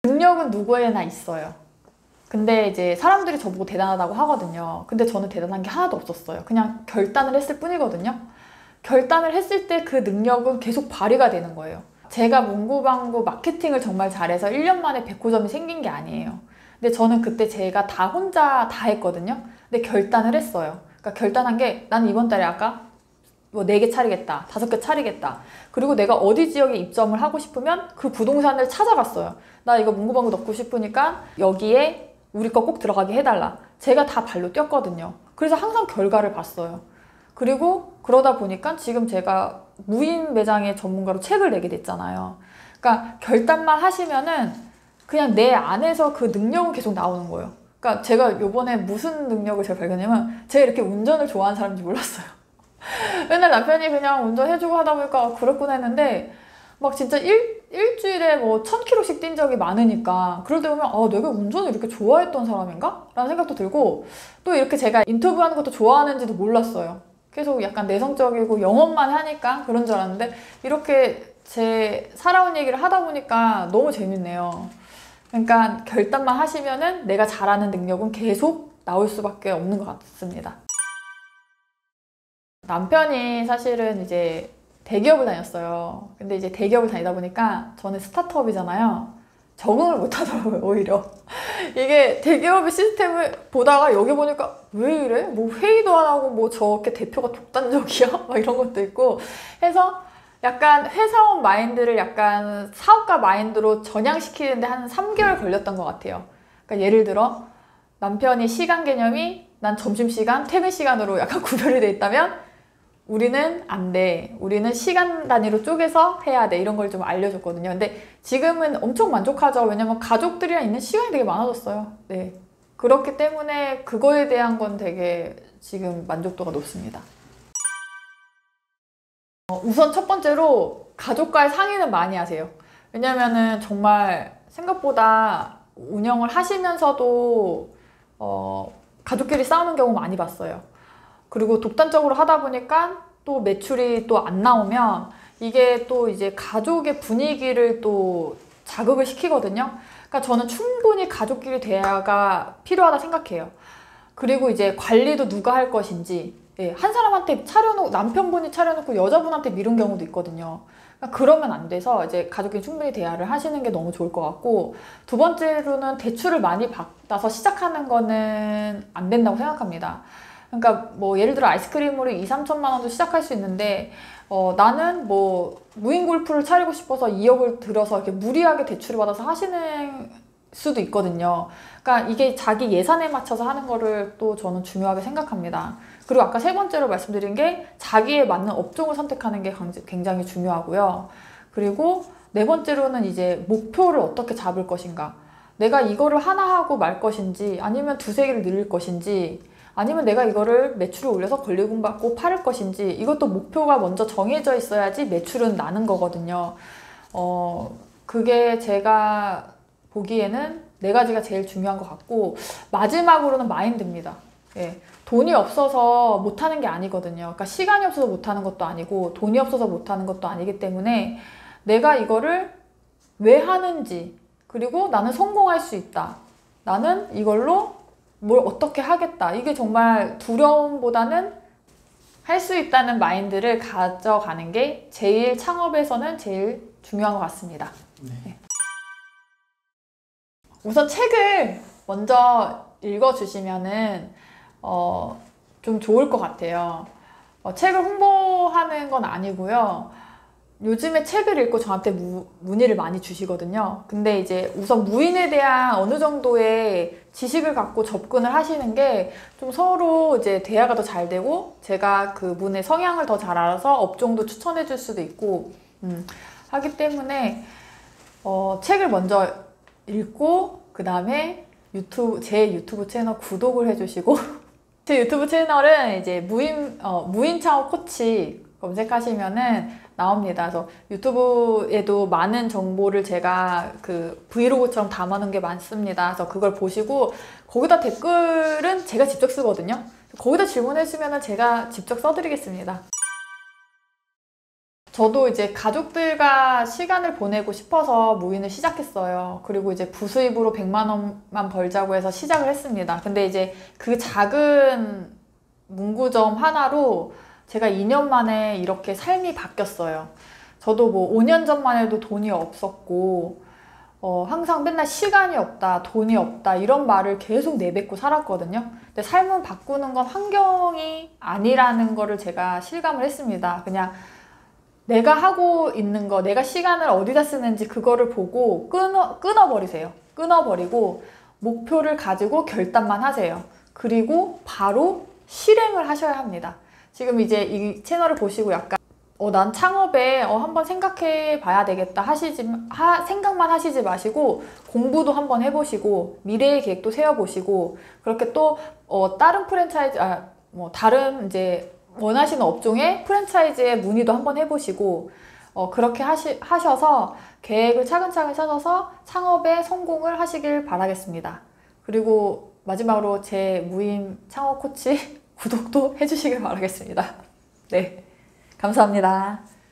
능력은 누구에나 있어요. 근데 이제 사람들이 저보고 대단하다고 하거든요. 근데 저는 대단한 게 하나도 없었어요. 그냥 결단을 했을 뿐이거든요. 결단을 했을 때 그 능력은 계속 발휘가 되는 거예요. 제가 문구방구 마케팅을 정말 잘해서 1년 만에 100호점이 생긴 게 아니에요. 근데 저는 그때 제가 다 혼자 다 했거든요. 근데 결단을 했어요. 그러니까 결단한 게 나는 이번 달에 아까 뭐 4개 차리겠다, 5개 차리겠다. 그리고 내가 어디 지역에 입점을 하고 싶으면 그 부동산을 찾아갔어요. 나 이거 문구방구 넣고 싶으니까 여기에 우리 거 꼭 들어가게 해달라. 제가 다 발로 뛰었거든요. 그래서 항상 결과를 봤어요. 그리고 그러다 보니까 지금 제가 무인 매장의 전문가로 책을 내게 됐잖아요. 그러니까 결단만 하시면은 그냥 내 안에서 그 능력은 계속 나오는 거예요. 그러니까 제가 요번에 무슨 능력을 제가 발견했냐면 제가 이렇게 운전을 좋아하는 사람인지 몰랐어요. 맨날 남편이 그냥 운전해주고 하다 보니까 그랬구나 했는데 막 진짜 일주일에 뭐 1000km씩 뛴 적이 많으니까 그럴 때 보면 내가 운전을 이렇게 좋아했던 사람인가? 라는 생각도 들고 또 이렇게 제가 인터뷰하는 것도 좋아하는지도 몰랐어요. 계속 약간 내성적이고 영업만 하니까 그런 줄 알았는데 이렇게 제 살아온 얘기를 하다 보니까 너무 재밌네요. 그러니까 결단만 하시면은 내가 잘하는 능력은 계속 나올 수밖에 없는 것 같습니다. 남편이 사실은 이제 대기업을 다녔어요. 근데 이제 대기업을 다니다 보니까 저는 스타트업이잖아요. 적응을 못 하더라고요, 오히려. 이게 대기업의 시스템을 보다가 여기 보니까 왜 이래? 뭐 회의도 안 하고 뭐 저렇게 대표가 독단적이야? 막 이런 것도 있고 해서 약간 회사원 마인드를 약간 사업가 마인드로 전향시키는데 한 3개월 걸렸던 것 같아요. 그러니까 예를 들어 남편이 시간 개념이 난 점심시간, 퇴근시간으로 약간 구별이 돼 있다면 우리는 안 돼. 우리는 시간 단위로 쪼개서 해야 돼. 이런 걸 좀 알려줬거든요. 근데 지금은 엄청 만족하죠. 왜냐면 가족들이랑 있는 시간이 되게 많아졌어요. 네. 그렇기 때문에 그거에 대한 건 되게 지금 만족도가 높습니다. 우선 첫 번째로 가족과의 상의는 많이 하세요. 왜냐면은 정말 생각보다 운영을 하시면서도 가족끼리 싸우는 경우 많이 봤어요. 그리고 독단적으로 하다 보니까 또 매출이 또 안 나오면 이게 또 이제 가족의 분위기를 또 자극을 시키거든요. 그러니까 저는 충분히 가족끼리 대화가 필요하다 생각해요. 그리고 이제 관리도 누가 할 것인지, 한 사람한테 차려놓고 남편분이 차려놓고 여자분한테 미룬 경우도 있거든요. 그러니까 그러면 안 돼서 이제 가족끼리 충분히 대화를 하시는 게 너무 좋을 것 같고, 두 번째로는 대출을 많이 받아서 시작하는 거는 안 된다고 생각합니다. 그러니까 뭐 예를 들어 아이스크림으로 2, 3천만 원도 시작할 수 있는데 나는 뭐 무인 골프를 차리고 싶어서 2억을 들어서 이렇게 무리하게 대출을 받아서 하시는 수도 있거든요. 그러니까 이게 자기 예산에 맞춰서 하는 거를 또 저는 중요하게 생각합니다. 그리고 아까 세 번째로 말씀드린 게 자기에 맞는 업종을 선택하는 게 굉장히 중요하고요. 그리고 네 번째로는 이제 목표를 어떻게 잡을 것인가. 내가 이거를 하나 하고 말 것인지 아니면 두세 개를 늘릴 것인지 아니면 내가 이거를 매출을 올려서 권리금 받고 팔을 것인지 이것도 목표가 먼저 정해져 있어야지 매출은 나는 거거든요. 그게 제가 보기에는 네 가지가 제일 중요한 것 같고 마지막으로는 마인드입니다. 예, 돈이 없어서 못하는 게 아니거든요. 그러니까 시간이 없어서 못하는 것도 아니고 돈이 없어서 못하는 것도 아니기 때문에 내가 이거를 왜 하는지 그리고 나는 성공할 수 있다. 나는 이걸로 뭘 어떻게 하겠다. 이게 정말 두려움보다는 할 수 있다는 마인드를 가져가는 게 제일 창업에서는 제일 중요한 것 같습니다. 네. 우선 책을 먼저 읽어주시면은 좀 좋을 것 같아요. 책을 홍보하는 건 아니고요. 요즘에 책을 읽고 저한테 문의를 많이 주시거든요. 근데 이제 우선 무인에 대한 어느 정도의 지식을 갖고 접근을 하시는 게 좀 서로 이제 대화가 더 잘 되고 제가 그분의 성향을 더 잘 알아서 업종도 추천해 줄 수도 있고 하기 때문에 책을 먼저 읽고 그 다음에 제 유튜브 채널 구독을 해주시고 제 유튜브 채널은 이제 무인 창업 코치 검색하시면은 나옵니다. 그래서 유튜브에도 많은 정보를 제가 그 브이로그처럼 담아놓은 게 많습니다. 그래서 그걸 보시고 거기다 댓글은 제가 직접 쓰거든요. 거기다 질문해 주시면 제가 직접 써드리겠습니다. 저도 이제 가족들과 시간을 보내고 싶어서 무인을 시작했어요. 그리고 이제 부수입으로 100만 원만 벌자고 해서 시작을 했습니다. 근데 이제 그 작은 문구점 하나로 제가 2년 만에 이렇게 삶이 바뀌었어요. 저도 뭐 5년 전만 해도 돈이 없었고, 항상 맨날 시간이 없다, 돈이 없다, 이런 말을 계속 내뱉고 살았거든요. 근데 삶을 바꾸는 건 환경이 아니라는 거를 제가 실감을 했습니다. 그냥 내가 하고 있는 거, 내가 시간을 어디다 쓰는지 그거를 보고 끊어버리세요. 끊어버리고 목표를 가지고 결단만 하세요. 그리고 바로 실행을 하셔야 합니다. 지금 이제 이 채널을 보시고 약간 난 창업에 한번 생각해 봐야 되겠다 생각만 하시지 마시고 공부도 한번 해보시고 미래의 계획도 세워보시고 그렇게 또 다른 프랜차이즈 다른 이제 원하시는 업종의 프랜차이즈에 문의도 한번 해보시고 그렇게 하셔서 계획을 차근차근 짜셔서 창업에 성공을 하시길 바라겠습니다. 그리고 마지막으로 제 무인 창업 코치 구독도 해주시길 바라겠습니다. 네, 감사합니다.